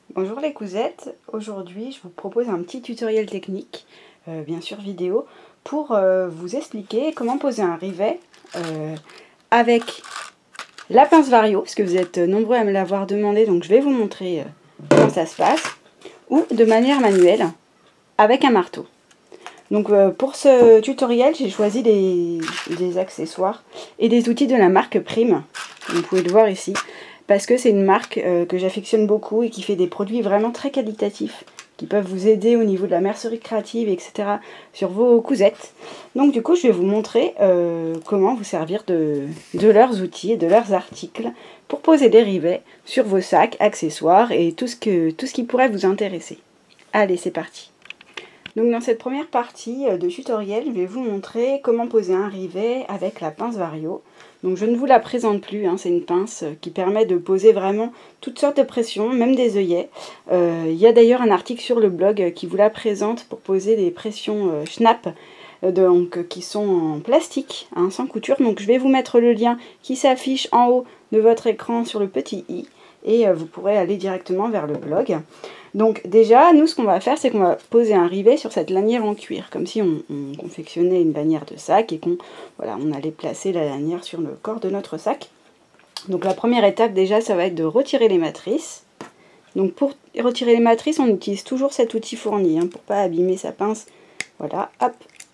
Bonjour les cousettes, aujourd'hui je vous propose un petit tutoriel technique, bien sûr vidéo, pour vous expliquer comment poser un rivet avec la pince Vario, parce que vous êtes nombreux à me l'avoir demandé, donc je vais vous montrer comment ça se passe, ou de manière manuelle avec un marteau. Donc pour ce tutoriel j'ai choisi des accessoires et des outils de la marque Prime, vous pouvez le voir ici. Parce que c'est une marque que j'affectionne beaucoup et qui fait des produits vraiment très qualitatifs, qui peuvent vous aider au niveau de la mercerie créative, etc. sur vos cousettes. Donc du coup, je vais vous montrer comment vous servir de leurs outils et de leurs articles pour poser des rivets sur vos sacs, accessoires et tout ce qui pourrait vous intéresser. Allez, c'est parti. Donc dans cette première partie de tutoriel, je vais vous montrer comment poser un rivet avec la pince Vario. Donc je ne vous la présente plus, hein, c'est une pince qui permet de poser vraiment toutes sortes de pressions, même des œillets. Il y a d'ailleurs un article sur le blog qui vous la présente pour poser des pressions Schnapp, qui sont en plastique, hein, sans couture. Donc je vais vous mettre le lien qui s'affiche en haut de votre écran sur le petit i. Et vous pourrez aller directement vers le blog. Donc déjà, nous ce qu'on va faire, c'est qu'on va poser un rivet sur cette lanière en cuir, comme si on confectionnait une lanière de sac et qu'on on allait placer la lanière sur le corps de notre sac. Donc la première étape déjà, ça va être de retirer les matrices. Donc pour retirer les matrices, on utilise toujours cet outil fourni, hein, pour ne pas abîmer sa pince. Voilà, hop.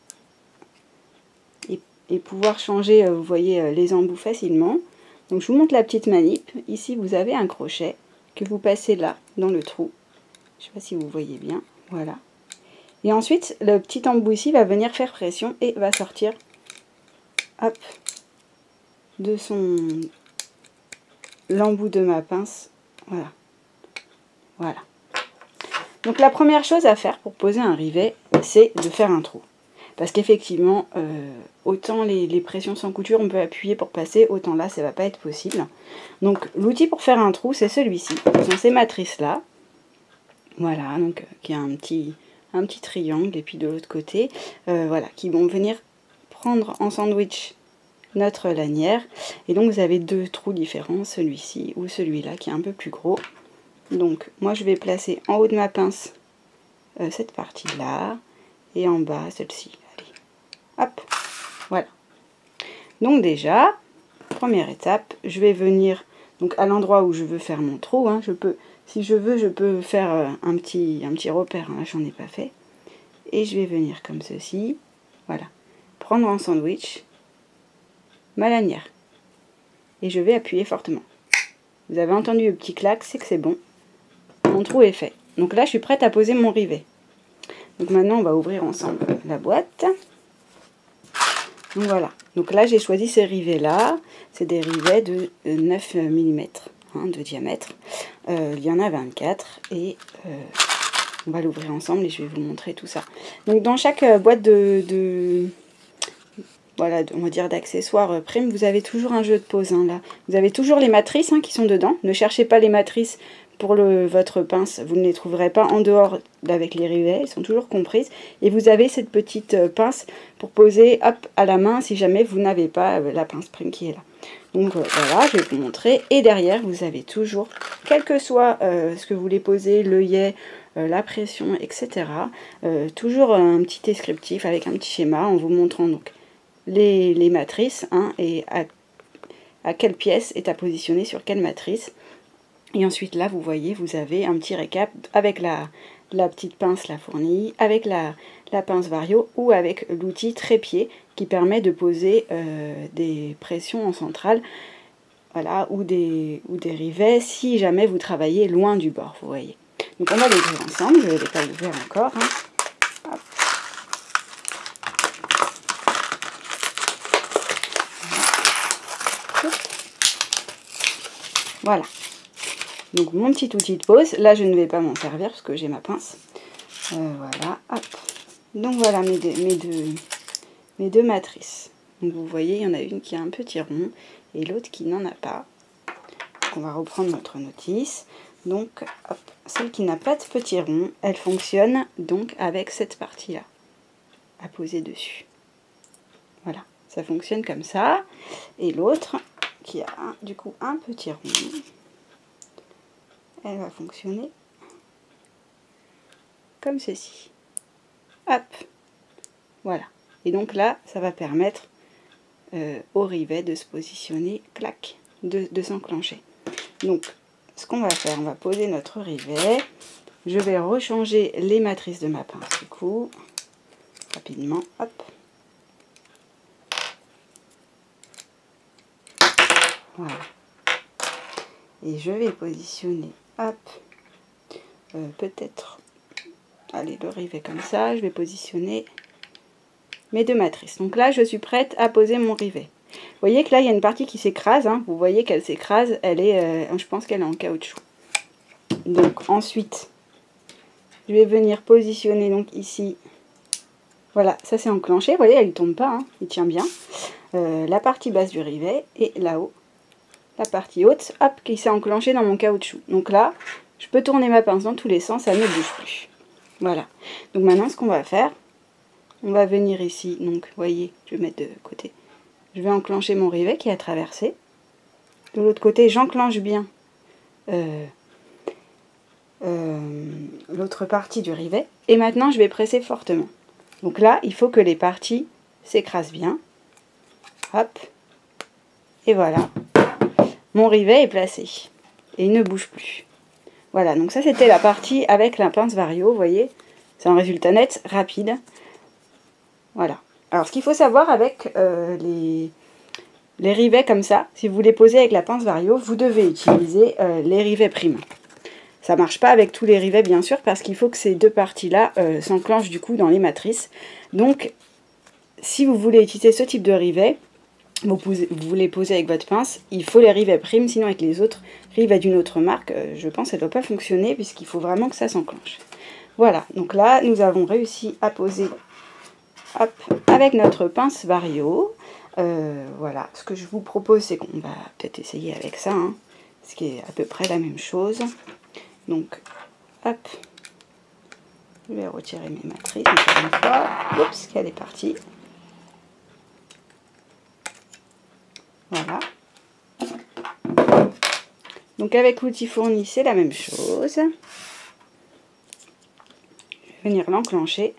Et pouvoir changer, vous voyez, les embouts facilement. Donc je vous montre la petite manip. Ici, vous avez un crochet que vous passez là, dans le trou. Je ne sais pas si vous voyez bien. Voilà. Et ensuite, le petit embout ici va venir faire pression et va sortir, hop, de l'embout de ma pince. Voilà. Voilà. Donc la première chose à faire pour poser un rivet, c'est de faire un trou. Parce qu'effectivement, autant les pressions sans couture, on peut appuyer pour passer, autant là, ça ne va pas être possible. Donc l'outil pour faire un trou, c'est celui-ci. Ce sont ces matrices-là. Voilà, donc qui a un petit triangle, et puis de l'autre côté, voilà, qui vont venir prendre en sandwich notre lanière. Et donc vous avez deux trous différents, celui-ci ou celui-là, qui est un peu plus gros. Donc moi je vais placer en haut de ma pince cette partie-là, et en bas celle-ci. Allez, hop, voilà. Donc déjà, première étape, je vais venir donc à l'endroit où je veux faire mon trou, hein, si je veux, je peux faire un petit repère, hein, j'en ai pas fait. Et je vais venir comme ceci, voilà, prendre en sandwich ma lanière. Et je vais appuyer fortement. Vous avez entendu le petit clac, c'est que c'est bon. Mon trou est fait. Donc là, je suis prête à poser mon rivet. Donc maintenant, on va ouvrir ensemble la boîte. Donc voilà. Donc là, j'ai choisi ces rivets-là. C'est des rivets de 9 mm hein, de diamètre. Il y en a 24 et on va l'ouvrir ensemble et je vais vous montrer tout ça. Donc dans chaque boîte voilà, on va dire d'accessoires Prime, vous avez toujours un jeu de pose, hein, là. Vous avez toujours les matrices hein, qui sont dedans. Ne cherchez pas les matrices pour votre pince, vous ne les trouverez pas en dehors avec les rivets, elles sont toujours comprises. Et vous avez cette petite pince pour poser hop, à la main si jamais vous n'avez pas la pince Prime qui est là. Donc voilà, je vais vous montrer. Et derrière, vous avez toujours, quel que soit ce que vous voulez poser, l'œillet, la pression, etc. Toujours un petit descriptif avec un petit schéma en vous montrant donc les matrices hein, et à quelle pièce est à positionner sur quelle matrice. Et ensuite là, vous voyez, vous avez un petit récap avec la petite pince la fournie, avec la pince Vario ou avec l'outil trépied qui permet de poser des pressions en centrale, voilà, ou des rivets si jamais vous travaillez loin du bord, vous voyez. Donc on va les ouvrir ensemble, je ne vais pas l'ouvrir encore. Hein. Hop. Voilà. Donc mon petit outil de pose, là je ne vais pas m'en servir parce que j'ai ma pince. Voilà, hop. Donc voilà mes deux matrices. Donc vous voyez, il y en a une qui a un petit rond et l'autre qui n'en a pas. Donc on va reprendre notre notice. Donc hop, celle qui n'a pas de petit rond, elle fonctionne donc avec cette partie-là à poser dessus. Voilà, ça fonctionne comme ça. Et l'autre qui a du coup un petit rond, elle va fonctionner comme ceci. Hop, voilà. Et donc là, ça va permettre au rivet de se positionner, clac, de s'enclencher. Donc, ce qu'on va faire, on va poser notre rivet. Je vais rechanger les matrices de ma pince, du coup, rapidement, hop. Voilà. Et je vais positionner, hop, peut-être, allez, le rivet comme ça. Je vais positionner mes deux matrices. Donc là, je suis prête à poser mon rivet. Vous voyez que là, il y a une partie qui s'écrase. Hein. Vous voyez qu'elle s'écrase. Elle est, je pense qu'elle est en caoutchouc. Donc ensuite, je vais venir positionner donc ici. Voilà, ça c'est enclenché. Vous voyez, elle ne tombe pas. Hein. Il tient bien. La partie basse du rivet et là-haut, la partie haute, hop, qui s'est enclenchée dans mon caoutchouc. Donc là, je peux tourner ma pince dans tous les sens. Ça ne bouge plus. Voilà. Donc maintenant, ce qu'on va faire, on va venir ici. Donc, vous voyez, je vais mettre de côté. Je vais enclencher mon rivet qui a traversé. De l'autre côté, j'enclenche bien l'autre partie du rivet. Et maintenant, je vais presser fortement. Donc là, il faut que les parties s'écrasent bien. Hop. Et voilà. Mon rivet est placé. Et il ne bouge plus. Voilà, donc ça, c'était la partie avec la pince Vario. Vous voyez, c'est un résultat net, rapide. Voilà. Alors, ce qu'il faut savoir avec les rivets comme ça, si vous les posez avec la pince Vario, vous devez utiliser les rivets primes. Ça ne marche pas avec tous les rivets, bien sûr, parce qu'il faut que ces deux parties-là s'enclenchent du coup dans les matrices. Donc, si vous voulez utiliser ce type de rivet, vous les posez avec votre pince, il faut les rivets primes, sinon avec les autres rivets d'une autre marque, je pense que ça ne doit pas fonctionner, puisqu'il faut vraiment que ça s'enclenche. Voilà, donc là, nous avons réussi à poser, hop, avec notre pince Vario. Voilà, ce que je vous propose, c'est qu'on va peut-être essayer avec ça, hein, ce qui est à peu près la même chose. Donc, hop, je vais retirer mes matrices encore une fois. Oups, qu'elle est partie. Voilà. Donc avec l'outil fourni, c'est la même chose. Je vais venir l'enclencher.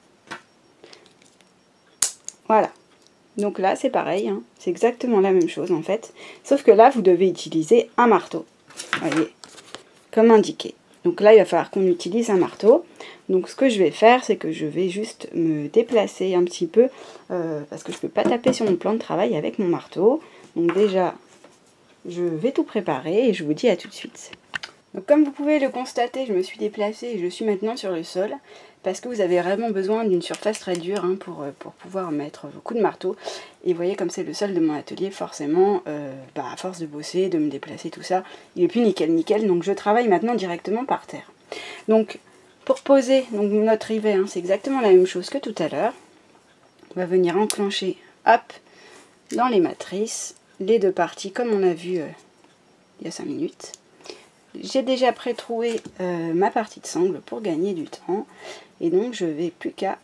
Voilà. Donc là, c'est pareil, hein. C'est exactement la même chose en fait. Sauf que là, vous devez utiliser un marteau. Vous voyez, comme indiqué. Donc là, il va falloir qu'on utilise un marteau. Donc ce que je vais faire, c'est que je vais juste me déplacer un petit peu, parce que je ne peux pas taper sur mon plan de travail avec mon marteau. Donc déjà, je vais tout préparer et je vous dis à tout de suite. Donc comme vous pouvez le constater, je me suis déplacée et je suis maintenant sur le sol, parce que vous avez vraiment besoin d'une surface très dure hein, pour pouvoir mettre vos coups de marteau. Et vous voyez comme c'est le sol de mon atelier, forcément, à force de bosser, de me déplacer, tout ça, il est plus nickel, donc je travaille maintenant directement par terre. Donc pour poser donc, notre rivet, hein, c'est exactement la même chose que tout à l'heure. On va venir enclencher, hop, dans les matrices, les deux parties comme on a vu il y a 5 minutes. J'ai déjà pré-troué ma partie de sangle pour gagner du temps. Et donc je vais plus qu'à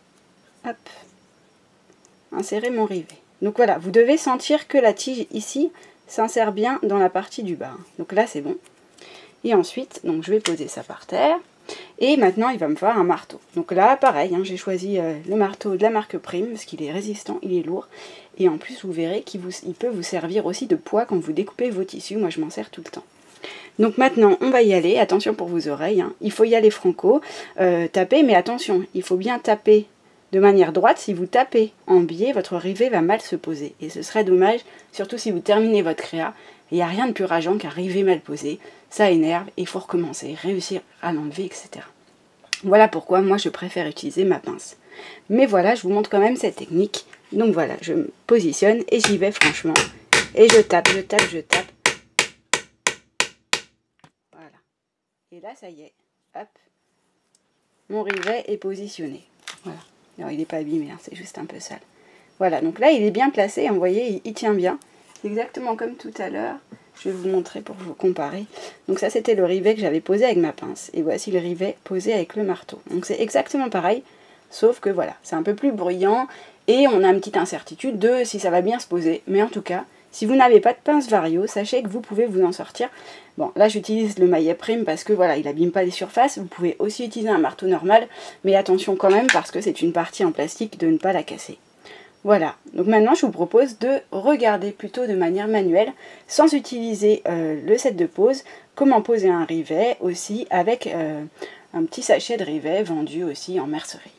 insérer mon rivet. Donc voilà, vous devez sentir que la tige ici s'insère bien dans la partie du bas. Donc là c'est bon. Et ensuite, donc je vais poser ça par terre. Et maintenant il va me falloir un marteau. Donc là pareil, hein, j'ai choisi le marteau de la marque Prime parce qu'il est résistant, il est lourd. Et en plus vous verrez qu'il peut vous servir aussi de poids quand vous découpez vos tissus. Moi je m'en sers tout le temps. Donc maintenant on va y aller, attention pour vos oreilles, hein. Il faut y aller franco, taper, mais attention, il faut bien taper de manière droite. Si vous tapez en biais, votre rivet va mal se poser. Et ce serait dommage, surtout si vous terminez votre créa. Il n'y a rien de plus rageant qu'un rivet mal posé, ça énerve, et il faut recommencer, réussir à l'enlever, etc. Voilà pourquoi moi je préfère utiliser ma pince. Mais voilà, je vous montre quand même cette technique. Donc voilà, je me positionne et j'y vais franchement. Et je tape, je tape, je tape. Voilà. Et là, ça y est. Hop. Mon rivet est positionné. Voilà. Alors, il n'est pas abîmé, hein, c'est juste un peu sale. Voilà, donc là, il est bien placé. Vous voyez, il tient bien. C'est exactement comme tout à l'heure. Je vais vous montrer pour vous comparer. Donc ça, c'était le rivet que j'avais posé avec ma pince. Et voici le rivet posé avec le marteau. Donc c'est exactement pareil, sauf que voilà, c'est un peu plus bruyant. Et on a une petite incertitude de si ça va bien se poser. Mais en tout cas, Si vous n'avez pas de pince Vario, sachez que vous pouvez vous en sortir. Bon, là j'utilise le maillet prime parce que voilà, il n'abîme pas les surfaces. Vous pouvez aussi utiliser un marteau normal, mais attention quand même parce que c'est une partie en plastique de ne pas la casser. Voilà, donc maintenant je vous propose de regarder plutôt de manière manuelle, sans utiliser le set de pose, comment poser un rivet aussi avec un petit sachet de rivet vendu aussi en mercerie.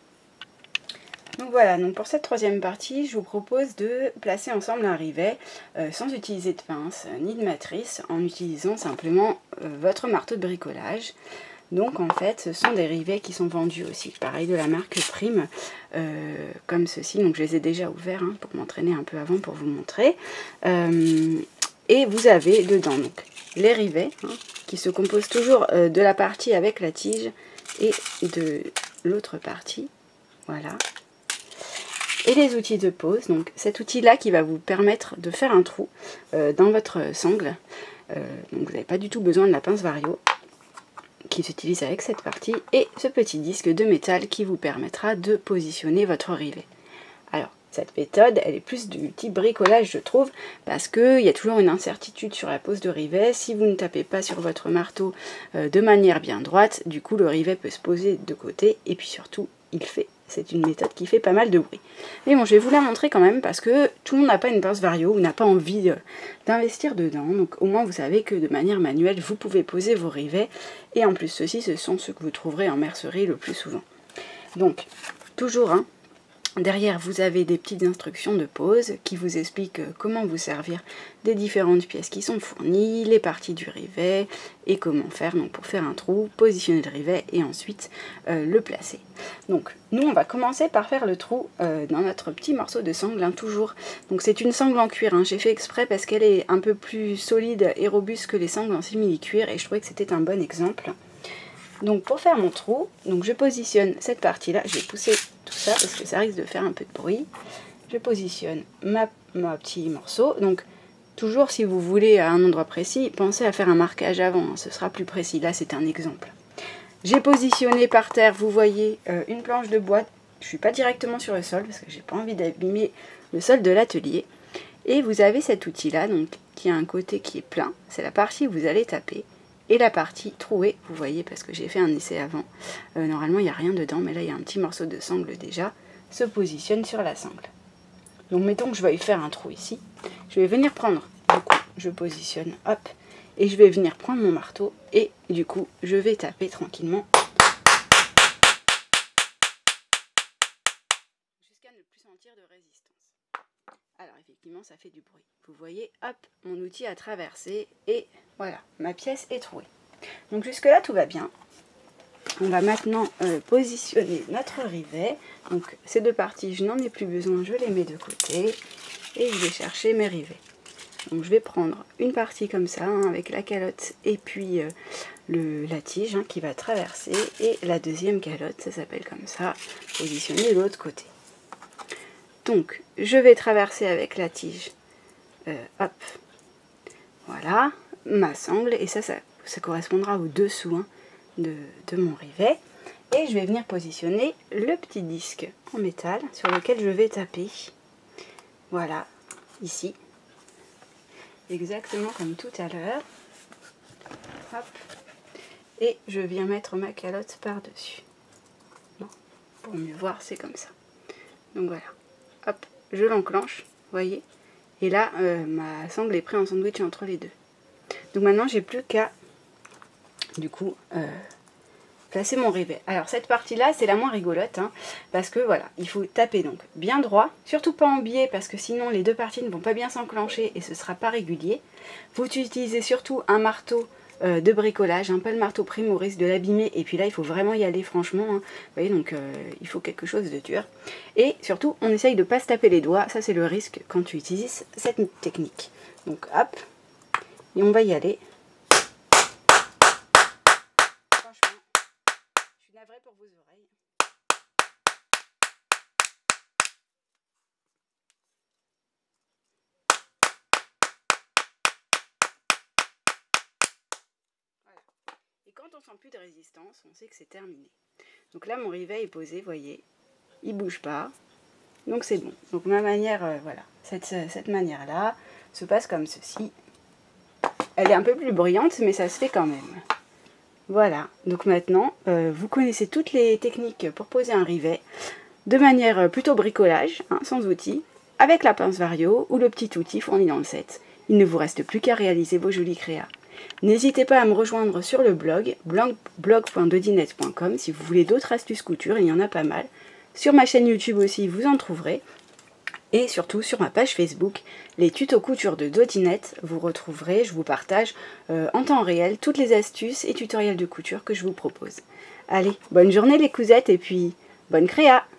Donc voilà, donc pour cette troisième partie, je vous propose de placer ensemble un rivet sans utiliser de pince ni de matrice, en utilisant simplement votre marteau de bricolage. Donc en fait, ce sont des rivets qui sont vendus aussi, pareil de la marque Prime, comme ceci. Donc je les ai déjà ouverts hein, pour m'entraîner un peu avant pour vous montrer. Et vous avez dedans donc les rivets hein, qui se composent toujours de la partie avec la tige et de l'autre partie. Voilà. Et les outils de pose, donc cet outil-là qui va vous permettre de faire un trou dans votre sangle. Donc vous n'avez pas du tout besoin de la pince Vario qui s'utilise avec cette partie, et ce petit disque de métal qui vous permettra de positionner votre rivet. Alors, cette méthode, elle est plus du type bricolage, je trouve, parce qu'il y a toujours une incertitude sur la pose de rivet. Si vous ne tapez pas sur votre marteau de manière bien droite, du coup, le rivet peut se poser de côté, et puis surtout, c'est une méthode qui fait pas mal de bruit. Mais bon, je vais vous la montrer quand même parce que tout le monde n'a pas une pince Vario ou n'a pas envie d'investir dedans. Donc au moins vous savez que de manière manuelle, vous pouvez poser vos rivets. Et en plus, ceux-ci, ce sont ceux que vous trouverez en mercerie le plus souvent. Donc, toujours, hein, derrière, vous avez des petites instructions de pose qui vous expliquent comment vous servir des différentes pièces qui sont fournies, les parties du rivet et comment faire donc, pour faire un trou, positionner le rivet et ensuite le placer. Donc, nous, on va commencer par faire le trou dans notre petit morceau de sangle, hein, toujours. Donc, c'est une sangle en cuir, hein. J'ai fait exprès parce qu'elle est un peu plus solide et robuste que les sangles en simili-cuir et je trouvais que c'était un bon exemple. Donc pour faire mon trou, donc je positionne cette partie-là, je vais pousser tout ça parce que ça risque de faire un peu de bruit. Je positionne ma petit morceau, donc toujours si vous voulez à un endroit précis, pensez à faire un marquage avant, hein, ce sera plus précis, là c'est un exemple. J'ai positionné par terre, vous voyez, une planche de bois, je ne suis pas directement sur le sol parce que j'ai pas envie d'abîmer le sol de l'atelier. Et vous avez cet outil-là, donc qui a un côté qui est plein, c'est la partie où vous allez taper. Et la partie trouée, vous voyez, parce que j'ai fait un essai avant, normalement il n'y a rien dedans, mais là il y a un petit morceau de sangle déjà, se positionne sur la sangle. Donc mettons que je vais faire un trou ici, je vais venir prendre, du coup je positionne, hop, et je vais venir prendre mon marteau, et du coup je vais taper tranquillement, jusqu'à ne plus sentir de résistance. Alors effectivement ça fait du bruit. Vous voyez, hop, mon outil a traversé et voilà, ma pièce est trouée. Donc jusque là tout va bien. On va maintenant positionner notre rivet. Donc ces deux parties, je n'en ai plus besoin, je les mets de côté. Et je vais chercher mes rivets. Donc je vais prendre une partie comme ça, hein, avec la calotte et puis la tige hein, qui va traverser. Et la deuxième calotte, ça s'appelle comme ça, positionnée de l'autre côté. Donc, je vais traverser avec la tige, hop, voilà, ma sangle, et ça correspondra au dessous hein, de mon rivet. Et je vais venir positionner le petit disque en métal sur lequel je vais taper, voilà, ici, exactement comme tout à l'heure, hop, et je viens mettre ma calotte par-dessus. Bon, pour mieux voir, c'est comme ça. Donc voilà. Hop, je l'enclenche, vous voyez. Et là, ma sangle est prise en sandwich entre les deux. Donc maintenant, j'ai plus qu'à, du coup, placer mon rivet. Alors cette partie-là, c'est la moins rigolote, hein, parce que voilà, il faut taper donc bien droit, surtout pas en biais, parce que sinon les deux parties ne vont pas bien s'enclencher et ce sera pas régulier. Vous utilisez surtout un marteau de bricolage, pas le marteau prime au risque de l'abîmer, et puis là il faut vraiment y aller franchement, hein. Vous voyez, donc il faut quelque chose de dur. Et surtout, on essaye de ne pas se taper les doigts, ça c'est le risque quand tu utilises cette technique. Donc hop, et on va y aller. Franchement, je suis navrée pour vos oreilles. Et quand on sent plus de résistance, on sait que c'est terminé. Donc là, mon rivet est posé, vous voyez, il bouge pas. Donc c'est bon. Donc ma manière, voilà, cette manière-là, se passe comme ceci. Elle est un peu plus bruyante, mais ça se fait quand même. Voilà, donc maintenant, vous connaissez toutes les techniques pour poser un rivet, de manière plutôt bricolage, hein, sans outils, avec la pince Vario ou le petit outil fourni dans le set. Il ne vous reste plus qu'à réaliser vos jolies créas. N'hésitez pas à me rejoindre sur le blog, blog.dodinette.com, si vous voulez d'autres astuces couture, il y en a pas mal. Sur ma chaîne YouTube aussi, vous en trouverez. Et surtout sur ma page Facebook, les tutos couture de Dodinette, vous retrouverez, je vous partage en temps réel toutes les astuces et tutoriels de couture que je vous propose. Allez, bonne journée les cousettes et puis bonne créa!